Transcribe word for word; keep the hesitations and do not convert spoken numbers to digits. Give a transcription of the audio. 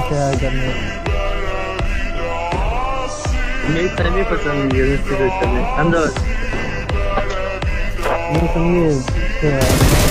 शेयर करने मेरी फैमिली पसंद है इसके करने अंदर ये समझे